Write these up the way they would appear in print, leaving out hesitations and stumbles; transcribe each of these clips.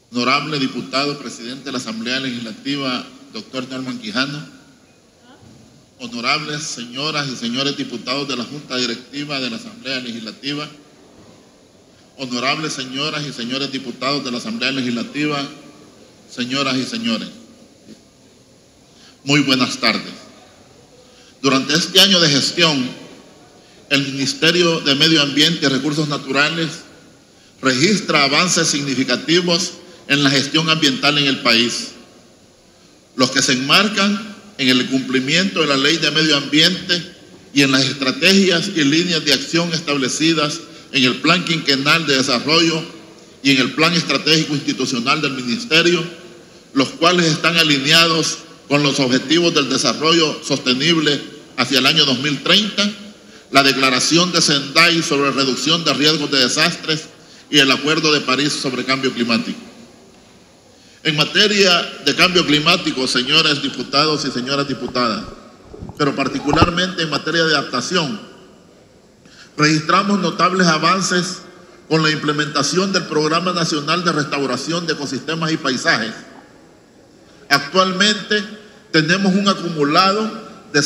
Honorable diputado, presidente de la Asamblea Legislativa, doctor Norman Quijano. Honorables señoras y señores diputados de la Junta Directiva de la Asamblea Legislativa. Honorables señoras y señores diputados de la Asamblea Legislativa, señoras y señores. Muy buenas tardes. Durante este año de gestión, el Ministerio de Medio Ambiente y Recursos Naturales registra avances significativos en la gestión ambiental en el país, los que se enmarcan en el cumplimiento de la Ley de Medio Ambiente y en las estrategias y líneas de acción establecidas en el Plan Quinquenal de Desarrollo y en el Plan Estratégico Institucional del Ministerio, los cuales están alineados con los objetivos del desarrollo sostenible hacia el año 2030, la Declaración de Sendai sobre reducción de riesgos de desastres y el Acuerdo de París sobre cambio climático. En materia de cambio climático, señores diputados y señoras diputadas, pero particularmente en materia de adaptación, registramos notables avances con la implementación del Programa Nacional de Restauración de Ecosistemas y Paisajes. Actualmente tenemos un acumulado de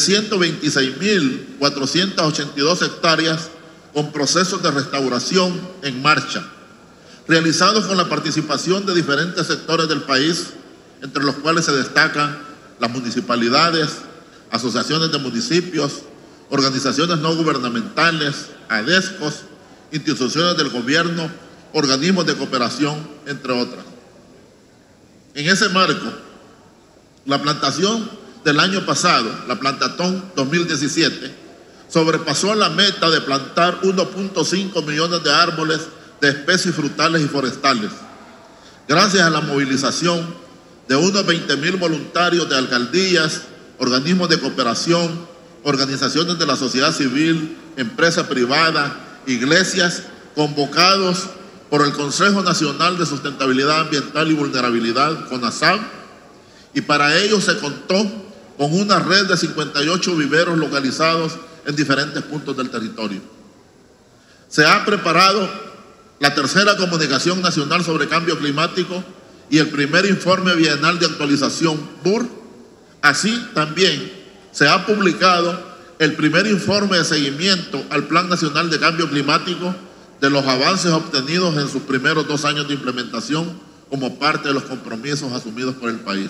126.482 hectáreas con procesos de restauración en marcha, realizados con la participación de diferentes sectores del país, entre los cuales se destacan las municipalidades, asociaciones de municipios, organizaciones no gubernamentales, ADESCOS, instituciones del gobierno, organismos de cooperación, entre otras. En ese marco, la plantación del año pasado, la Plantatón 2017, sobrepasó la meta de plantar 1.5 millones de árboles de especies frutales y forestales, gracias a la movilización de unos 20.000 voluntarios de alcaldías, organismos de cooperación, organizaciones de la sociedad civil, empresa privada, iglesias, convocados por el Consejo Nacional de Sustentabilidad Ambiental y Vulnerabilidad, CONASAV, y para ello se contó con una red de 58 viveros localizados en diferentes puntos del territorio. Se ha preparado la tercera comunicación nacional sobre cambio climático y el primer informe bienal de actualización BUR. Así también se ha publicado el primer informe de seguimiento al Plan Nacional de Cambio Climático de los avances obtenidos en sus primeros 2 años de implementación como parte de los compromisos asumidos por el país.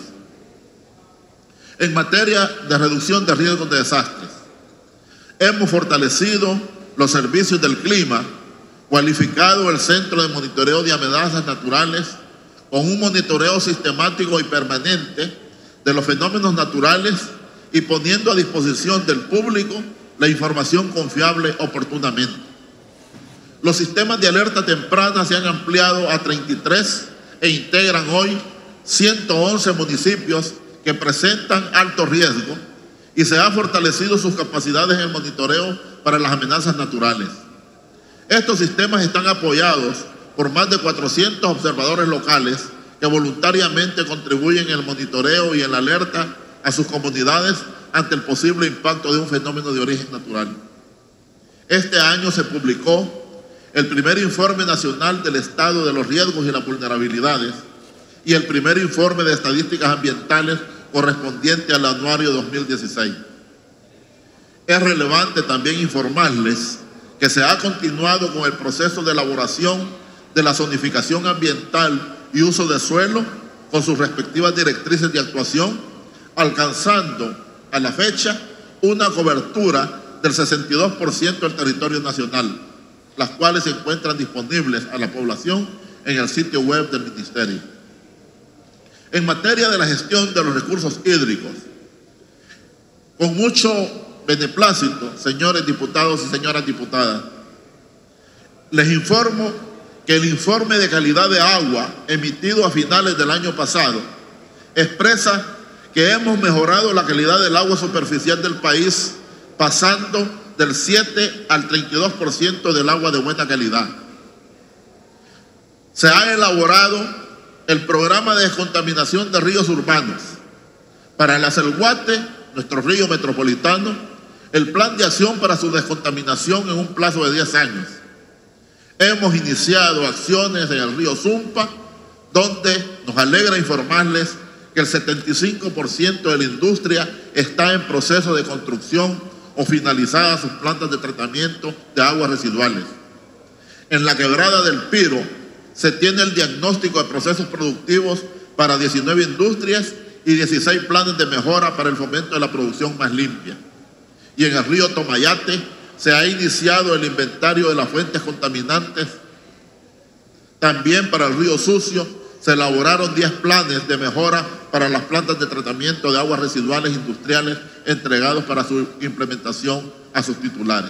En materia de reducción de riesgos de desastres, hemos fortalecido los servicios del clima, cualificado el Centro de Monitoreo de Amenazas Naturales con un monitoreo sistemático y permanente de los fenómenos naturales y poniendo a disposición del público la información confiable oportunamente. Los sistemas de alerta temprana se han ampliado a 33 e integran hoy 111 municipios que presentan alto riesgo y se han fortalecido sus capacidades en el monitoreo para las amenazas naturales. Estos sistemas están apoyados por más de 400 observadores locales que voluntariamente contribuyen en el monitoreo y en la alerta a sus comunidades ante el posible impacto de un fenómeno de origen natural. Este año se publicó el primer informe nacional del estado de los riesgos y las vulnerabilidades y el primer informe de estadísticas ambientales correspondiente al anuario 2016. Es relevante también informarles que se ha continuado con el proceso de elaboración de la zonificación ambiental y uso de suelo con sus respectivas directrices de actuación, alcanzando a la fecha una cobertura del 62% del territorio nacional, las cuales se encuentran disponibles a la población en el sitio web del Ministerio. En materia de la gestión de los recursos hídricos, con mucho beneplácito, señores diputados y señoras diputadas, les informo que el informe de calidad de agua emitido a finales del año pasado expresa que hemos mejorado la calidad del agua superficial del país, pasando del 7 al 32% del agua de buena calidad. Se ha elaborado el programa de descontaminación de ríos urbanos. Para el Acelhuate, nuestro río metropolitano, el plan de acción para su descontaminación en un plazo de 10 años. Hemos iniciado acciones en el río Zumpa donde nos alegra informarles que el 75% de la industria está en proceso de construcción o finalizadas sus plantas de tratamiento de aguas residuales. En la Quebrada del Piro se tiene el diagnóstico de procesos productivos para 19 industrias y 16 planes de mejora para el fomento de la producción más limpia. Y en el río Tomayate se ha iniciado el inventario de las fuentes contaminantes. También para el río Sucio se elaboraron 10 planes de mejora para las plantas de tratamiento de aguas residuales industriales entregados para su implementación a sus titulares.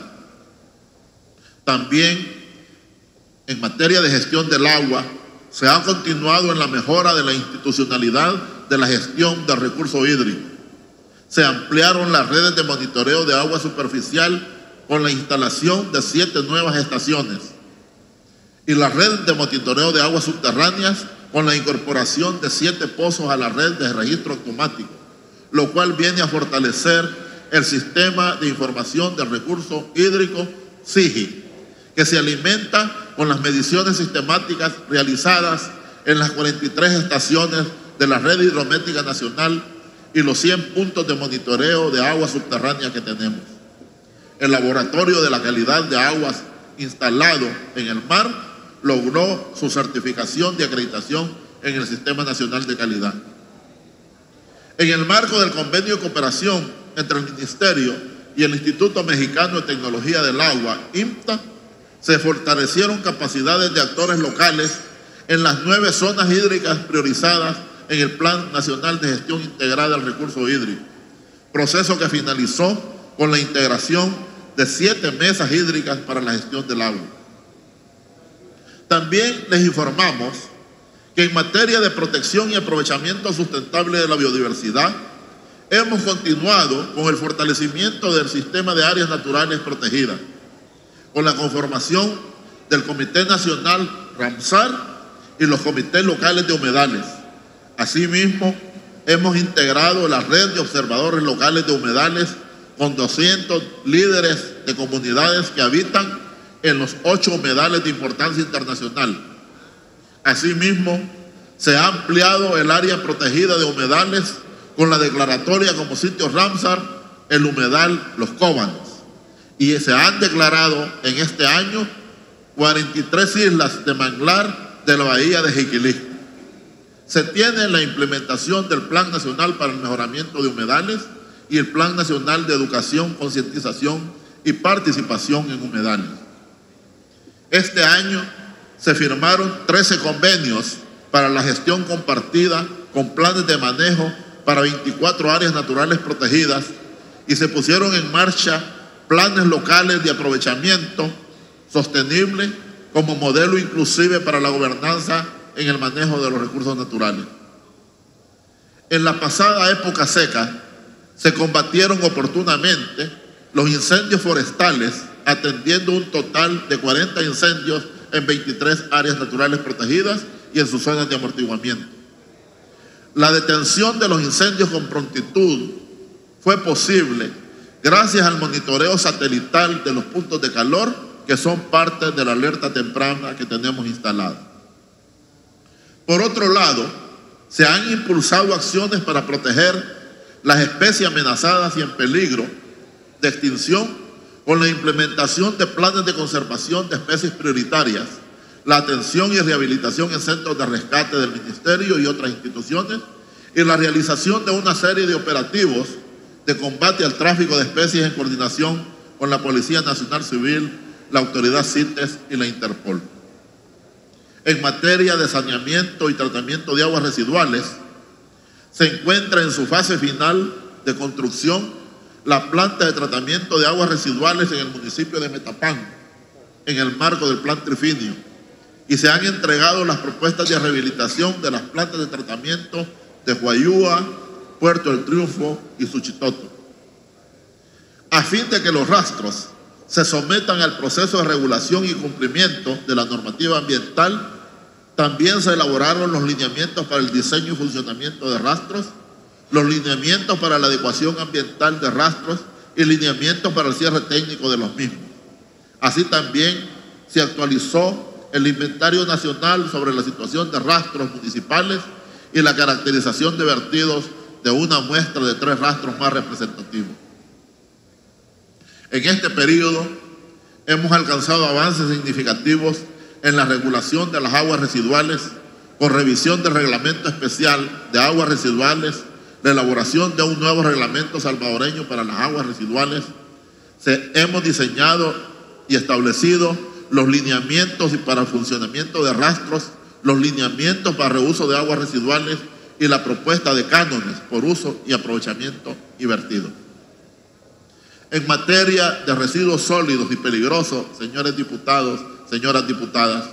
También en materia de gestión del agua, se ha continuado en la mejora de la institucionalidad de la gestión del recurso hídrico. Se ampliaron las redes de monitoreo de agua superficial con la instalación de 7 nuevas estaciones y las redes de monitoreo de aguas subterráneas con la incorporación de 7 pozos a la red de registro automático, lo cual viene a fortalecer el sistema de información del recurso hídrico SIGI, que se alimenta con las mediciones sistemáticas realizadas en las 43 estaciones de la Red Hidrométrica Nacional y los 100 puntos de monitoreo de agua subterránea que tenemos. El Laboratorio de la Calidad de Aguas instalado en el mar logró su certificación de acreditación en el Sistema Nacional de Calidad. En el marco del convenio de cooperación entre el Ministerio y el Instituto Mexicano de Tecnología del Agua, IMTA, se fortalecieron capacidades de actores locales en las 9 zonas hídricas priorizadas en el Plan Nacional de Gestión Integrada del Recurso Hídrico, proceso que finalizó con la integración de 7 mesas hídricas para la gestión del agua. También les informamos que en materia de protección y aprovechamiento sustentable de la biodiversidad, hemos continuado con el fortalecimiento del sistema de áreas naturales protegidas, con la conformación del Comité Nacional Ramsar y los comités locales de humedales. Asimismo, hemos integrado la red de observadores locales de humedales con 200 líderes de comunidades que habitan en los 8 humedales de importancia internacional. Asimismo, se ha ampliado el área protegida de humedales con la declaratoria como sitio Ramsar el humedal Los Cóbanos. Y se han declarado en este año 43 islas de manglar de la bahía de Jiquilí. Se tiene la implementación del Plan Nacional para el Mejoramiento de Humedales y el Plan Nacional de Educación, Concientización y Participación en Humedales. Este año se firmaron 13 convenios para la gestión compartida con planes de manejo para 24 áreas naturales protegidas y se pusieron en marcha planes locales de aprovechamiento sostenible como modelo inclusive para la gobernanza en el manejo de los recursos naturales. En la pasada época seca se combatieron oportunamente los incendios forestales, atendiendo un total de 40 incendios en 23 áreas naturales protegidas y en sus zonas de amortiguamiento. La detención de los incendios con prontitud fue posible gracias al monitoreo satelital de los puntos de calor que son parte de la alerta temprana que tenemos instalada. Por otro lado, se han impulsado acciones para proteger las especies amenazadas y en peligro de extinción con la implementación de planes de conservación de especies prioritarias, la atención y rehabilitación en centros de rescate del Ministerio y otras instituciones, y la realización de una serie de operativos de combate al tráfico de especies en coordinación con la Policía Nacional Civil, la Autoridad CITES y la Interpol. En materia de saneamiento y tratamiento de aguas residuales, se encuentra en su fase final de construcción la planta de tratamiento de aguas residuales en el municipio de Metapán, en el marco del Plan Trifinio, y se han entregado las propuestas de rehabilitación de las plantas de tratamiento de Guayúa, Puerto del Triunfo y Suchitoto. A fin de que los rastros se sometan al proceso de regulación y cumplimiento de la normativa ambiental, también se elaboraron los lineamientos para el diseño y funcionamiento de rastros, los lineamientos para la adecuación ambiental de rastros y lineamientos para el cierre técnico de los mismos. Así también se actualizó el inventario nacional sobre la situación de rastros municipales y la caracterización de vertidos de una muestra de 3 rastros más representativos. En este periodo hemos alcanzado avances significativos en la regulación de las aguas residuales, con revisión del reglamento especial de aguas residuales, la elaboración de un nuevo reglamento salvadoreño para las aguas residuales. Hemos diseñado y establecido los lineamientos para el funcionamiento de rastros, los lineamientos para reuso de aguas residuales y la propuesta de cánones por uso y aprovechamiento y vertido. En materia de residuos sólidos y peligrosos, señores diputados, señoras diputadas,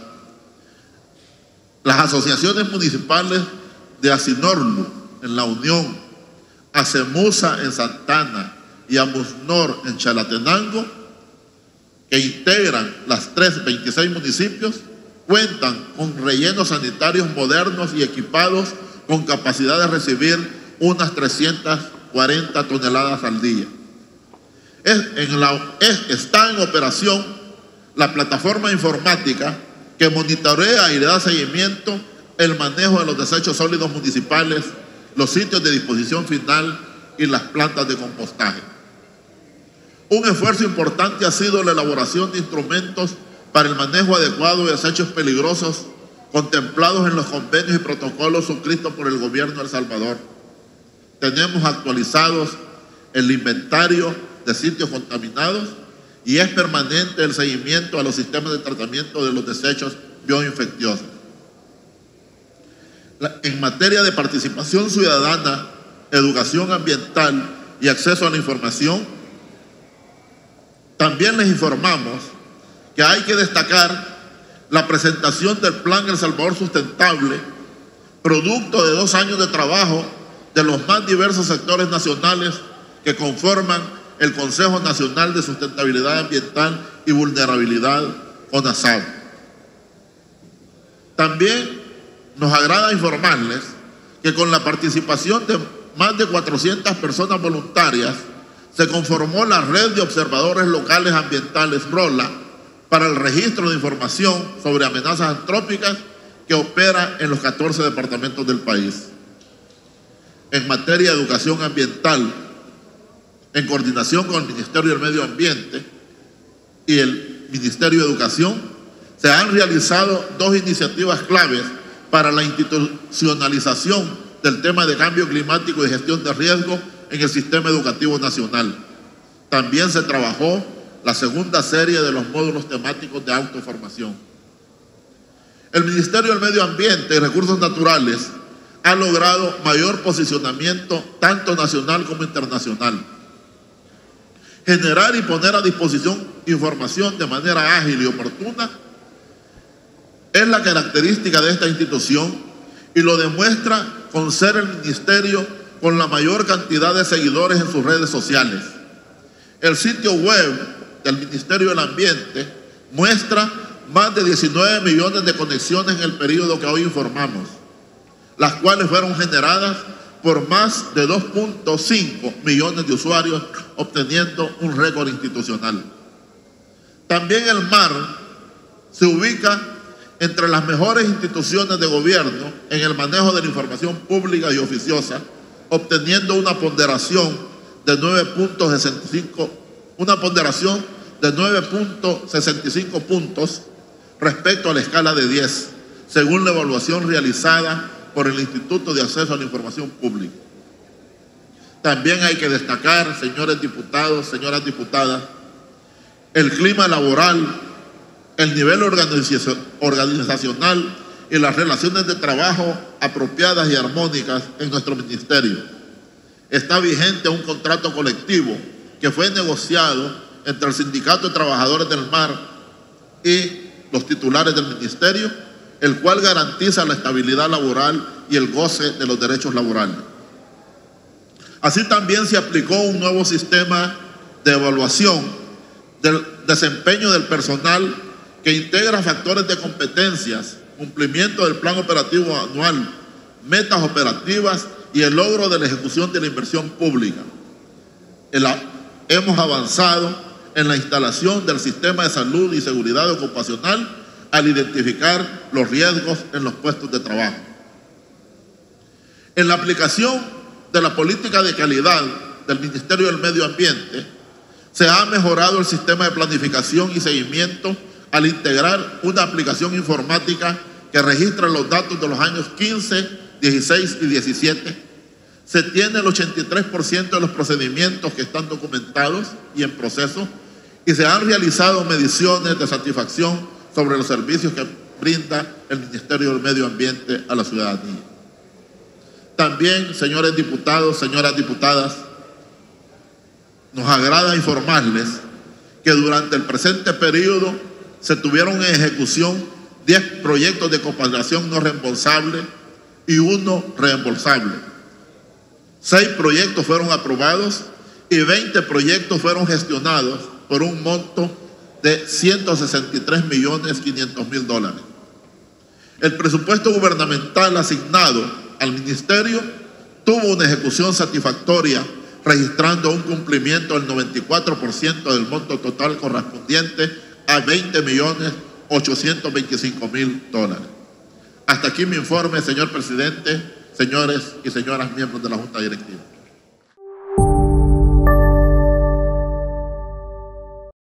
las asociaciones municipales de Asinorlu en La Unión, Acemusa en Santana y Amusnor en Chalatenango, que integran las 26 municipios, cuentan con rellenos sanitarios modernos y equipados con capacidad de recibir unas 340 toneladas al día. Está en operación la plataforma informática que monitorea y le da seguimiento el manejo de los desechos sólidos municipales, los sitios de disposición final y las plantas de compostaje. Un esfuerzo importante ha sido la elaboración de instrumentos para el manejo adecuado de desechos peligrosos contemplados en los convenios y protocolos suscritos por el gobierno de El Salvador. Tenemos actualizados el inventario de sitios contaminados y es permanente el seguimiento a los sistemas de tratamiento de los desechos bioinfecciosos. En materia de participación ciudadana, educación ambiental y acceso a la información, también les informamos que hay que destacar la presentación del Plan El Salvador Sustentable, producto de 2 años de trabajo de los más diversos sectores nacionales que conforman el Consejo Nacional de Sustentabilidad Ambiental y Vulnerabilidad, CONASAV. También nos agrada informarles que con la participación de más de 400 personas voluntarias se conformó la Red de Observadores Locales Ambientales ROLA para el registro de información sobre amenazas antrópicas que opera en los 14 departamentos del país. En materia de educación ambiental, en coordinación con el Ministerio del Medio Ambiente y el Ministerio de Educación, se han realizado 2 iniciativas claves para la institucionalización del tema de cambio climático y gestión de riesgo en el sistema educativo nacional. También se trabajó la segunda serie de los módulos temáticos de autoformación. El Ministerio del Medio Ambiente y Recursos Naturales ha logrado mayor posicionamiento tanto nacional como internacional. Generar y poner a disposición información de manera ágil y oportuna es la característica de esta institución y lo demuestra con ser el ministerio con la mayor cantidad de seguidores en sus redes sociales. El sitio web del Ministerio del Ambiente muestra más de 19 millones de conexiones en el periodo que hoy informamos, las cuales fueron generadas por más de 2.5 millones de usuarios, obteniendo un récord institucional. También el MAR se ubica entre las mejores instituciones de gobierno en el manejo de la información pública y oficiosa, obteniendo una ponderación de 9.65 puntos respecto a la escala de 10, según la evaluación realizada por el Instituto de Acceso a la Información Pública. También hay que destacar, señores diputados, señoras diputadas, el clima laboral, el nivel organizacional y las relaciones de trabajo apropiadas y armónicas en nuestro ministerio. Está vigente un contrato colectivo que fue negociado entre el Sindicato de Trabajadores del MAR y los titulares del ministerio, el cual garantiza la estabilidad laboral y el goce de los derechos laborales. Así también se aplicó un nuevo sistema de evaluación del desempeño del personal que integra factores de competencias, cumplimiento del plan operativo anual, metas operativas y el logro de la ejecución de la inversión pública. Hemos avanzado en la instalación del sistema de salud y seguridad ocupacional al identificar los riesgos en los puestos de trabajo. En la aplicación de la política de calidad del Ministerio del Medio Ambiente, se ha mejorado el sistema de planificación y seguimiento al integrar una aplicación informática que registra los datos de los años 15, 16 y 17. Se tiene el 83% de los procedimientos que están documentados y en proceso, y se han realizado mediciones de satisfacción sobre los servicios que brinda el Ministerio del Medio Ambiente a la ciudadanía. También, señores diputados, señoras diputadas, nos agrada informarles que durante el presente periodo se tuvieron en ejecución 10 proyectos de cooperación no reembolsable y 1 reembolsable. 6 proyectos fueron aprobados y 20 proyectos fueron gestionados por un monto de $163.500.000. El presupuesto gubernamental asignado al ministerio tuvo una ejecución satisfactoria, registrando un cumplimiento del 94% del monto total correspondiente a $20.825.000. Hasta aquí mi informe, señor presidente, señores y señoras miembros de la Junta Directiva.